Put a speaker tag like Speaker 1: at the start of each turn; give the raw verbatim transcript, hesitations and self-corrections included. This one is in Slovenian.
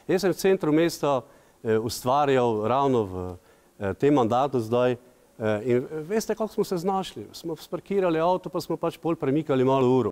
Speaker 1: Jaz sem v centru mesta ustvarjal ravno v tem mandatu zdaj in veste, kako smo se znašli? Smo sparkirali avto, pa smo pač pol premikali malo uro.